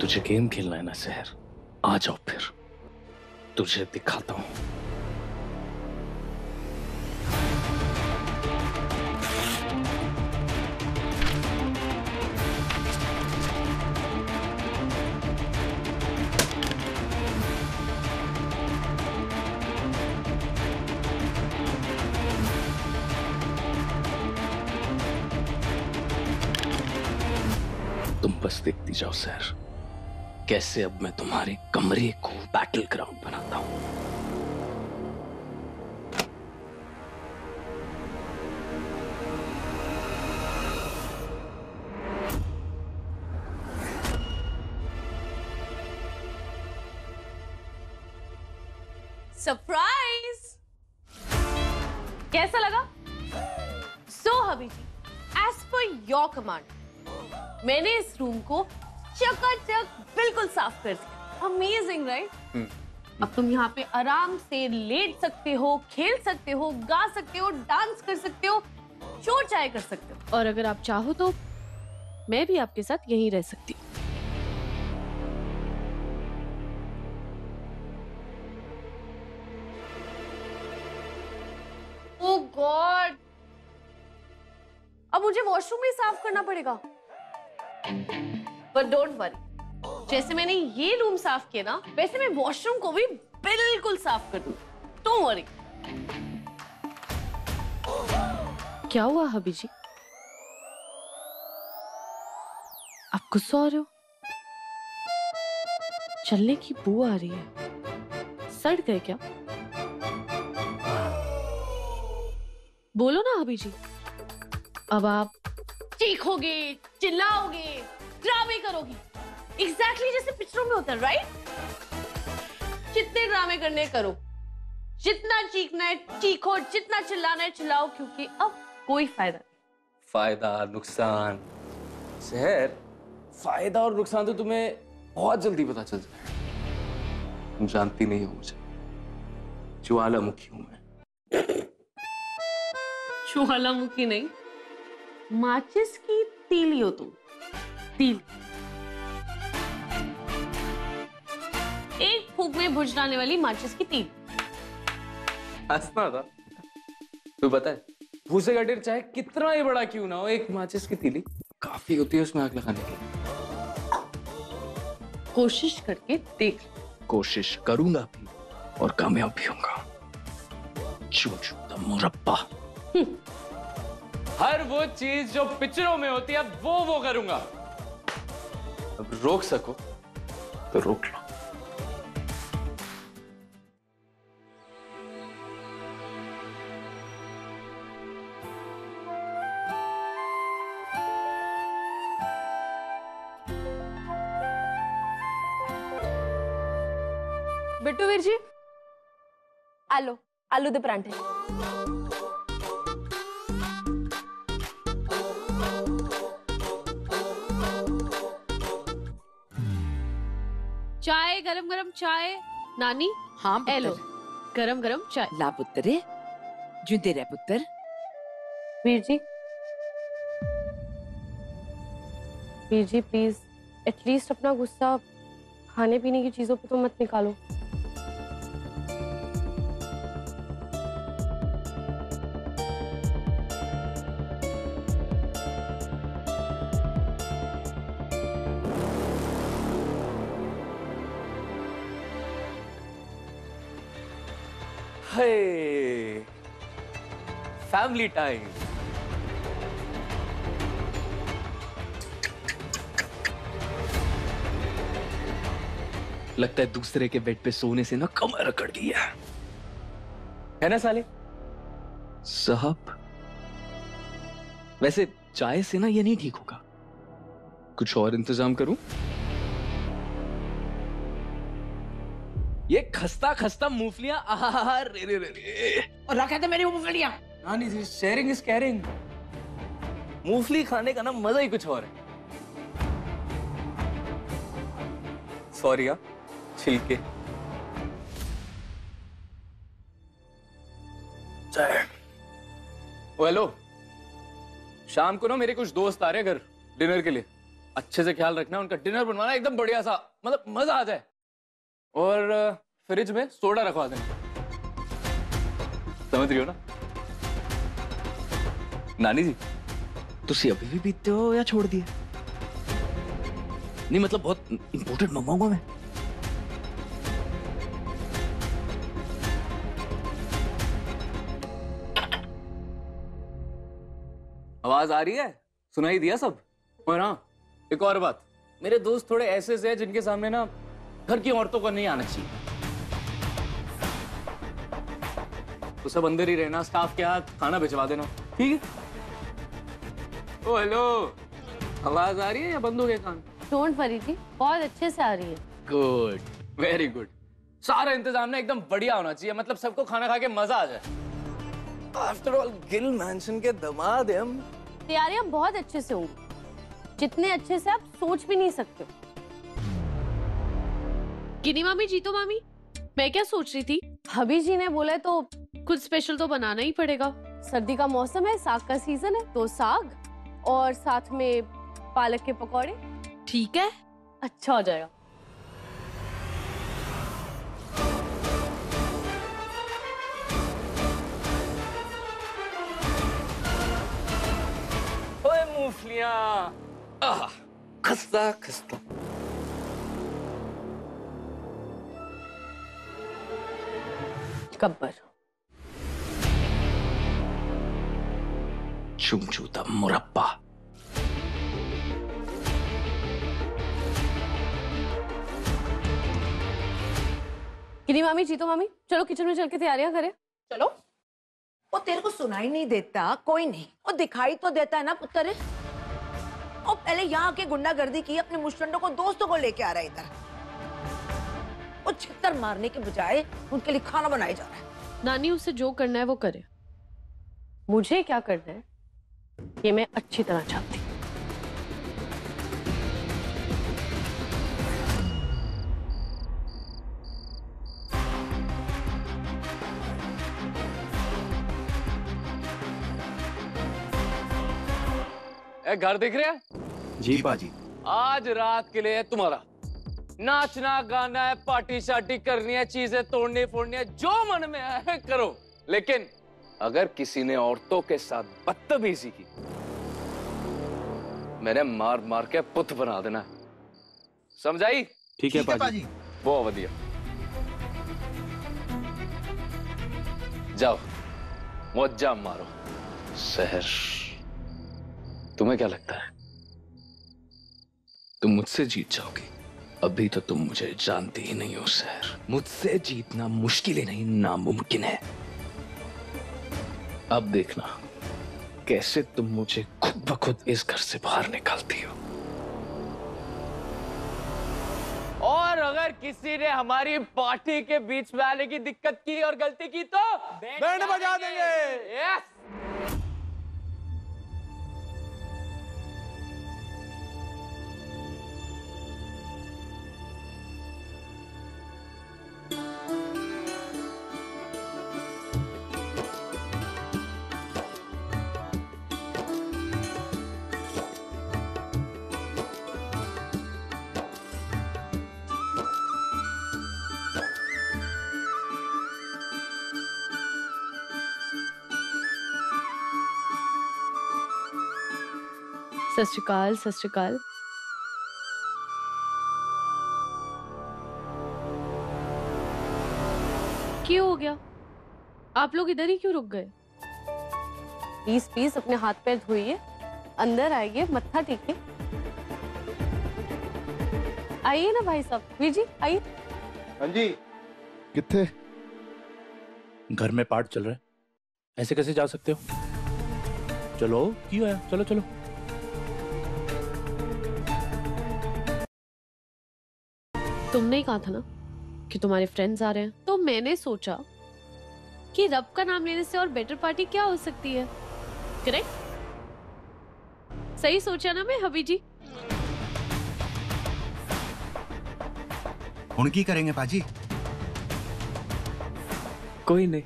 तुझे गेम खेलना है ना सहर, आ जाओ फिर तुझे दिखाता हूं। तुम बस देखती जाओ सर, कैसे अब मैं तुम्हारे कमरे को बैटल ग्राउंड बनाता हूं। सरप्राइज! कैसा लगा? सो हबीजी, एज पर योर कमांड मैंने इस रूम को चकाचक बिल्कुल साफ कर दिया। Amazing right? अब तुम यहाँ पे आराम से लेट सकते हो, खेल सकते हो, गा सकते हो, डांस कर सकते हो, शोर चाय कर सकते हो, और अगर आप चाहो तो मैं भी आपके साथ यहीं रह सकती हूँ। ओह गॉड, अब मुझे वॉशरूम भी साफ करना पड़ेगा। बट डोंट वरी, जैसे मैंने ये रूम साफ किया ना, वैसे मैं वॉशरूम को भी बिल्कुल साफ कर दूं। Don't worry. क्या हुआ हबी जी? आप गुस्सा हो रहे हो? चलने की बू आ रही है। सड़ गए क्या? बोलो ना हबी जी। अब आप चीखोगे, चिल्लाओगे, ड्रामे करोगी, एग्जैक्टली जैसे पिक्चरों में होता है, राइट? जितने ड्रामे करने करो, जितना चीखना है चीखो, जितना चिल्लाना है चिल्लाओ, क्योंकि अब कोई फायदा नहीं। फायदा नुकसान सहर, फायदा और नुकसान तो तुम्हें बहुत जल्दी पता चल जाएगा। तुम जानती नहीं हो मुझे, ज्वालामुखी हूं मैं। ज्वालामुखी नहीं, माचिस की तीली हो तुम। तीली एक फूंक में बुझ जाने वाली माचिस की तीली। हंसना था। तू पता है, भूसे का ढेर चाहे कितना ही बड़ा क्यों ना हो, एक माचिस की तीली काफी होती है उसमें आग लगाने के लिए। कोशिश करके देख। कोशिश करूंगा भी और कामयाब भी होऊंगा। चूचू द मुरब्बा। हर वो चीज जो पिक्चरों में होती है वो करूंगा। अब रोक सको तो रोक लो। बिट्टू वीर जी, आलो आलू दे परांठे। चाय, गरम गरम चाय। नानी, हाँ एलो गरम गरम चाय। ला पुत्तरे, जिंदे रह पुत्तर। वीर जी प्लीज एटलीस्ट अपना गुस्सा खाने पीने की चीजों पे तो मत निकालो। Hey, family time. लगता है दूसरे के बेड पे सोने से ना कमर अकड़ गई है ना साले साहब? वैसे चाय से ना ये नहीं ठीक होगा, कुछ और इंतजाम करूं? ये खस्ता खस्ता मूंगफलियां, आहा रे रे रे रे। और रखा था मेरी मूंगफलियां। नानी, शेयरिंग इज केयरिंग। मूंगफली खाने का ना मजा ही कुछ और है। सॉरी यार, छिलके। ओ हेलो, शाम को ना मेरे कुछ दोस्त आ रहे हैं घर डिनर के लिए। अच्छे से ख्याल रखना, उनका डिनर बनवाना एकदम बढ़िया सा, मतलब मजा आ जाए। और फ्रिज में सोडा रखवा देना, समझ रही हो ना नानी जी? तुसी अभी भी पीते हो या छोड़ दिए? नहीं मतलब बहुत इंपोर्टेड मंगाऊंगा मैं। आवाज आ रही है? सुनाई दिया सब? और हाँ, एक और बात, मेरे दोस्त थोड़े ऐसे से हैं जिनके सामने ना घर की औरतों को नहीं आना चाहिए। तो सब अंदर ही रहना, स्टाफ के हाथ खाना भिजवा देना, ठीक है? ओ हेलो, आवाज आ रही है या बंद हो गए कान? डोंट वरी जी, बहुत अच्छे से आ रही है। Good, very good. सारा इंतजाम ना एकदम बढ़िया होना चाहिए, मतलब सबको खाना खा के मजा आ जाए। आफ्टर ऑल गिल मैंशन के दामाद हैं हम। तैयारियां बहुत अच्छे से होंगी, जितने अच्छे से आप सोच भी नहीं सकते। गिनी मामी, जीतो मामी, मैं क्या सोच रही थी, भाभी जी ने बोला तो कुछ स्पेशल तो बनाना ही पड़ेगा। सर्दी का मौसम है, साग का सीजन है, तो साग और साथ में पालक के पकौड़े। ठीक है, अच्छा हो जाएगा। ओए मूंगफलियां, आह, खस्ता खस्ता। गब्बर, चुमचूता मुरब्बा। गिनी मामी, जीतो मामी, चलो किचन में चल के तैयारियां करें। चलो। वो तेरे को सुनाई नहीं देता? कोई नहीं, वो दिखाई तो देता है ना पुत्र। और पहले यहाँ आके गुंडागर्दी की, अपने मुश्तंडों को, दोस्तों को लेके आ रहा है इधर। वो छितर मारने के बजाय उनके लिए खाना बनाया जा रहा है। नानी उसे जो करना है वो करे। मुझे क्या करना है ये मैं अच्छी तरह जानती हूँ। घर दिख रहा है? जी पाजी। आज रात के लिए तुम्हारा नाचना गाना है, पार्टी शार्टी करनी है, चीजें तोड़नी फोड़नी है, जो मन में आए करो, लेकिन अगर किसी ने औरतों के साथ बदतमीजी की, मैंने मार मार के पुत बना देना है, समझाई? ठीक है पाजी। बहुत बढ़िया। जाओ मौजा मारो। सहर, तुम्हें क्या लगता है तुम मुझसे जीत जाओगी? अभी तो तुम मुझे जानती ही नहीं हो सहर। मुझसे जीतना मुश्किल ही नहीं, नामुमकिन है। अब देखना कैसे तुम मुझे खुद ब खुद इस घर से बाहर निकालती हो। और अगर किसी ने हमारी पार्टी के बीच में आने की दिक्कत की और गलती की तो बैंड बजा देंगे। यस। सत श्री अकाल, सत श्री अकाल। क्यों हो गया? आप लोग इधर ही क्यों रुक गए? प्लीज प्लीज अपने हाथ पैर धोइए, अंदर आइए, मत्था टेकिए। आइए ना भाई साहब, वीर जी आइए। हाँ जी। किथे? घर में पार्ट चल रहा है, ऐसे कैसे जा सकते हो? चलो क्यों है, चलो चलो। तुमने ही कहा था ना कि तुम्हारे फ्रेंड्स आ रहे हैं, तो मैंने सोचा कि रब का नाम लेने से और बेटर पार्टी क्या हो सकती है। करेक्ट? सही सोचा ना मैं हबी जी? हुण की करेंगे पाजी? कोई नहीं,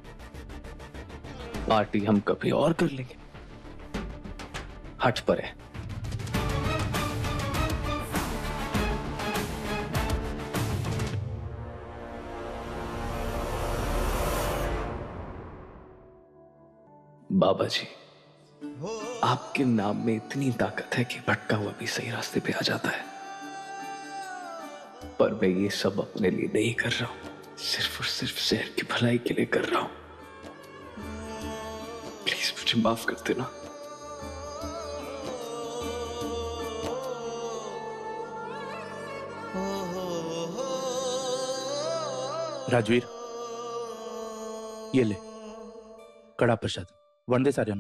पार्टी हम कभी और कर लेंगे। हट पर है। बाबा जी, आपके नाम में इतनी ताकत है कि भटका हुआ भी सही रास्ते पे आ जाता है। पर मैं ये सब अपने लिए नहीं कर रहा हूं, सिर्फ और सिर्फ शहर की भलाई के लिए कर रहा हूं। प्लीज मुझे माफ कर देना। राजवीर, ये ले कड़ा प्रसाद, वंदे सार्यानु।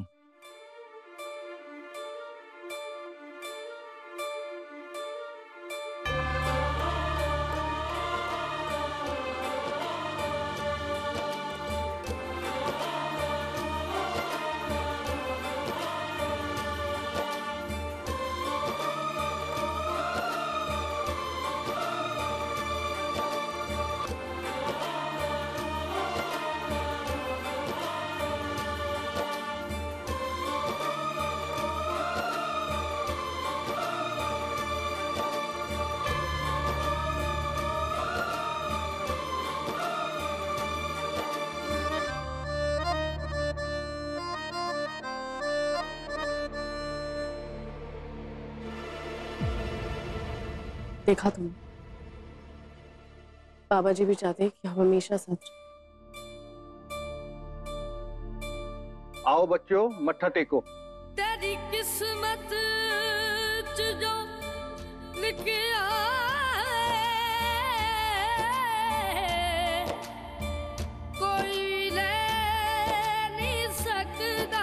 देखा तुमने, बाबा जी भी चाहते हैं कि हम हमेशा साथ रहें। आओ बच्चों, मत्था टेको। तेरी किस्मत च जो लिखा है कोई ले नहीं सकता।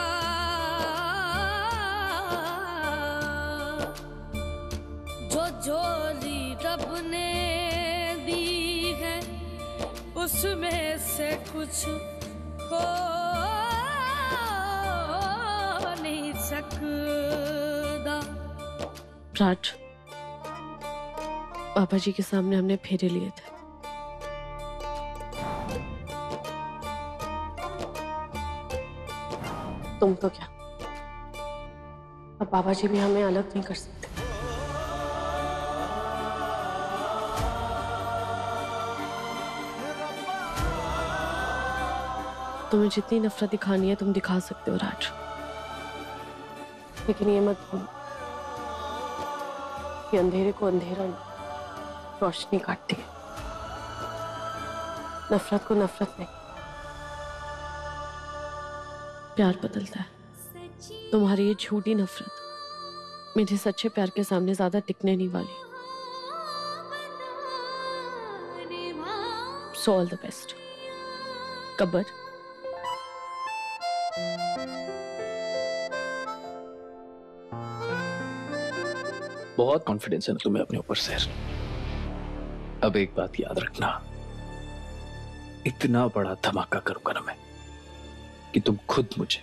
जो झोली रब ने दी है उसमें से कुछ खो नहीं सकता। राज, बाबा जी के सामने हमने फेरे लिए थे। तुम तो क्या, अब बाबा जी भी हमें अलग नहीं कर सकते। तुम्हें जितनी नफरत दिखानी है तुम दिखा सकते हो राज, लेकिन ये मत भूलो कि अंधेरे को अंधेरा नहीं, रोशनी काटती है। नफरत को नफरत नहीं, प्यार बदलता है। तुम्हारी ये झूठी नफरत मेरे सच्चे प्यार के सामने ज्यादा टिकने नहीं वाली। So all the best. कब्बर, बहुत कॉन्फिडेंस है ना तुम्हें अपने ऊपर सर। अब एक बात याद रखना, इतना बड़ा धमाका करूंगा ना मैं कि तुम खुद मुझे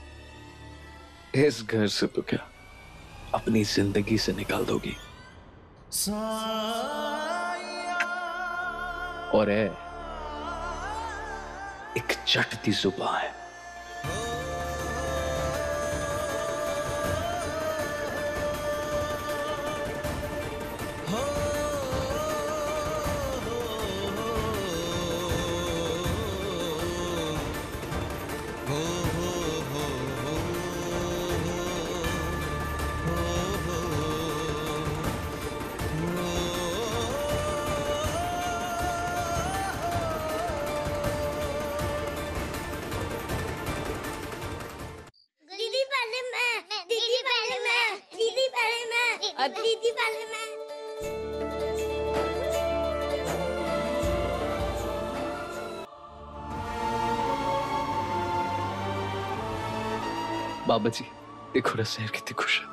इस घर से तो क्या अपनी जिंदगी से निकाल दोगी। और है एक चटती जुबान है। दीदी पहले मैं, दीदी पहले मैं, दीदी पहले मैं, दीदी पहले मैं। बाबा जी देखो ना शहर कितनी खुश है।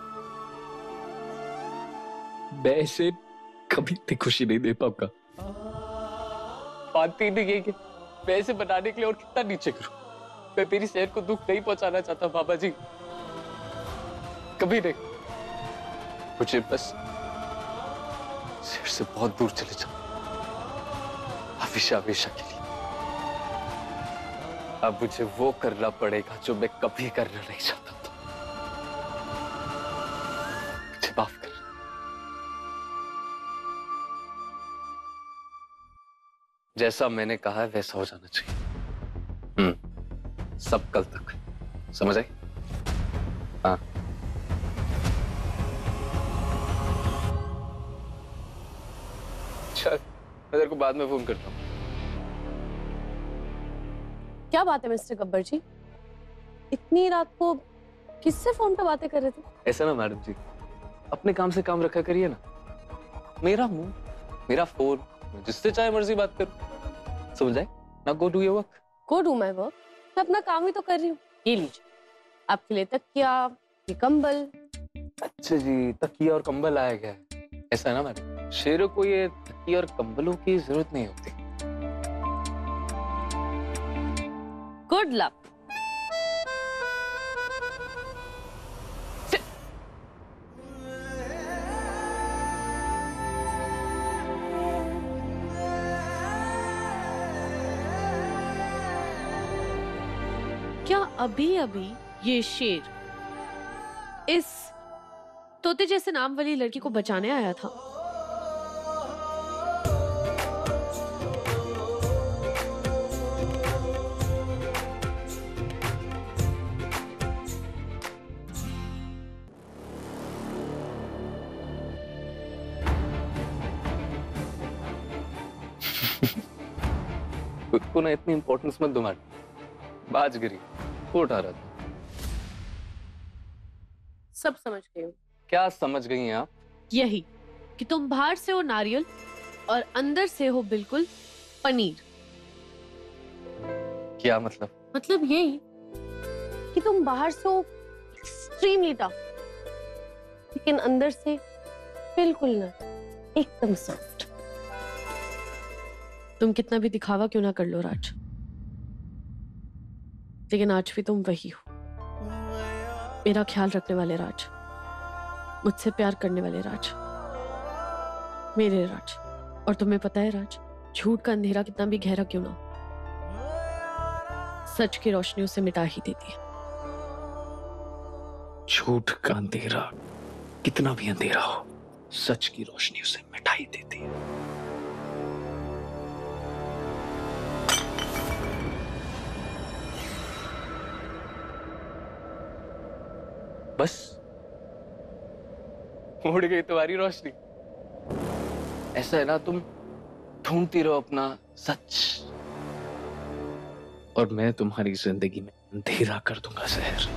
मैं इसे कभी इतनी खुशी नहीं दे पाऊंगा। बात ही नहीं है कि मैं इसे बनाने के लिए और कितना नीचे करूं। मैं मेरी शहर को दुख नहीं पहुंचाना चाहता बाबा जी, कभी नहीं। मुझे बस शहर से बहुत दूर चले जाओ, हमेशा हमेशा के लिए। अब मुझे वो करना पड़ेगा जो मैं कभी करना नहीं चाहता था। मुझे माफ कर। जैसा मैंने कहा है वैसा हो जाना चाहिए। सब कल तक समझ आई? हाँ। चल, मैं तेरे को बाद में फोन करता हूँ। क्या बात है मिस्टर गब्बर जी, इतनी रात को किससे फोन पे बातें कर रहे थे? ऐसा ना मैडम जी, अपने काम से काम रखा करिए ना। मेरा मुंह, मेरा फोन, जिससे चाहे मर्जी बात करो। समझ आए? ना go do your work. Go do my work, मैं अपना काम ही तो कर रही हूँ। ये लीजिए, आपके लिए तकिया, ये कंबल। अच्छा जी, तकिया और कंबल आया गया है। ऐसा है ना मैडम, शेरों को ये तकिया और कंबलों की जरूरत नहीं होती। Good luck. क्या अभी अभी ये शेर इस तोते जैसे नाम वाली लड़की को बचाने आया था? खुद को ना इतनी इंपॉर्टेंस मत दो मैडम। बाजगिरी वो उठा रहा था। सब समझ गई हूँ। क्या समझ गई हैं आप? यही कि तुम बाहर से हो नारियल और अंदर से हो बिल्कुल पनीर। क्या मतलब? मतलब यही कि तुम बाहर से हो एक्सट्रीमली टफ, लेकिन अंदर से बिल्कुल ना, एकदम सॉफ्ट। तुम कितना भी दिखावा क्यों ना कर लो राज, लेकिन आज भी तुम वही हो, मेरा ख्याल रखने वाले राज, मुझसे प्यार करने वाले राज, मेरे राज। और तुम्हें पता है राज, झूठ का अंधेरा कितना भी गहरा क्यों ना हो, सच की रोशनी उसे मिटा ही देती है। झूठ का अंधेरा कितना भी अंधेरा हो, सच की रोशनी उसे मिटा ही देती है। बस उड़ गई तुम्हारी रोशनी। ऐसा है ना, तुम ढूंढती रहो अपना सच, और मैं तुम्हारी जिंदगी में अंधेरा कर दूंगा जहर।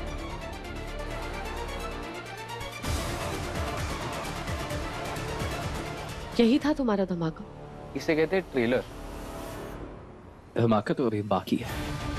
यही था तुम्हारा धमाका? इसे कहते हैं ट्रेलर। धमाका तो अभी बाकी है।